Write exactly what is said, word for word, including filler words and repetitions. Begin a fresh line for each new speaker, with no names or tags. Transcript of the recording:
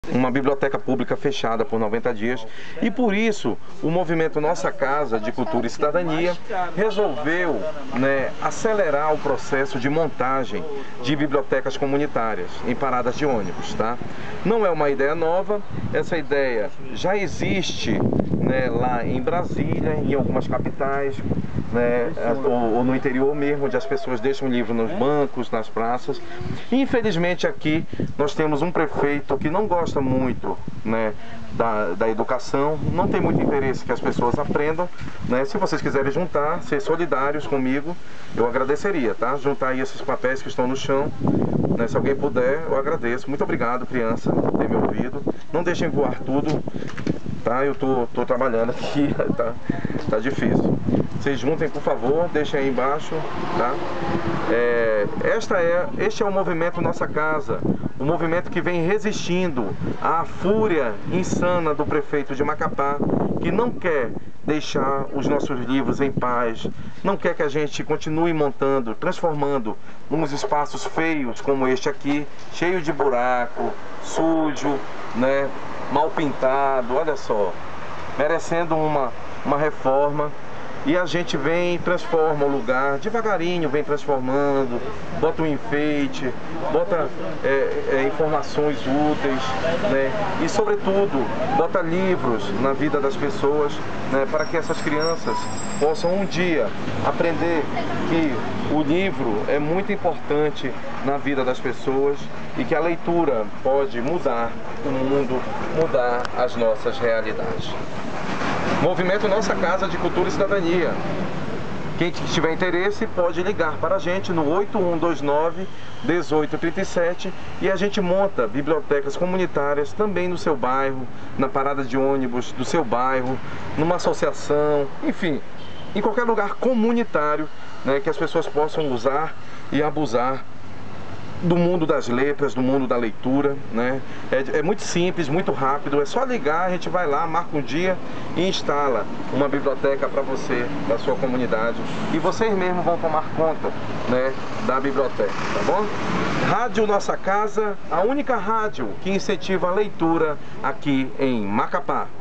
Uma biblioteca pública fechada por noventa dias, e por isso o movimento Nossa Casa de Cultura e Cidadania resolveu, né, acelerar o processo de montagem de bibliotecas comunitárias em paradas de ônibus, tá? Não é uma ideia nova, essa ideia já existe, né, lá em Brasília, em algumas capitais, né, ou, ou no interior mesmo, onde as pessoas deixam o livro nos bancos, nas praças. Infelizmente aqui nós temos um prefeito que não gosta muito, né, da, da educação, não tem muito interesse que as pessoas aprendam, né? Se vocês quiserem juntar, ser solidários comigo, eu agradeceria, tá? Juntar aí esses papéis que estão no chão, né? Se alguém puder, eu agradeço. Muito obrigado, criança, por ter me ouvido. Não deixem voar tudo, tá? Eu tô, tô trabalhando aqui, tá? Tá difícil. Vocês juntem, por favor, deixem aí embaixo, tá? É, esta é, este é o movimento Nossa Casa, o movimento que vem resistindo à fúria insana do prefeito de Macapá, que não quer deixar os nossos livros em paz, não quer que a gente continue montando, transformando uns espaços feios como este aqui, cheio de buraco, sujo, né, mal pintado, olha só, merecendo uma, uma reforma. E a gente vem e transforma o lugar, devagarinho vem transformando, bota um enfeite, bota é, é, informações úteis, né? E sobretudo, bota livros na vida das pessoas, né? Para que essas crianças possam um dia aprender que o livro é muito importante na vida das pessoas e que a leitura pode mudar o mundo, mudar as nossas realidades. Movimento Nossa Casa de Cultura e Cidadania. Quem tiver interesse pode ligar para a gente no oito um dois nove, um oito três sete e a gente monta bibliotecas comunitárias também no seu bairro, na parada de ônibus do seu bairro, numa associação, enfim, em qualquer lugar comunitário, né, que as pessoas possam usar e abusar do mundo das letras, do mundo da leitura, né? É, é muito simples, muito rápido, é só ligar, a gente vai lá, marca um dia e instala uma biblioteca para você, da sua comunidade, e vocês mesmos vão tomar conta, né, da biblioteca, tá bom? Rádio Nossa Casa, a única rádio que incentiva a leitura aqui em Macapá.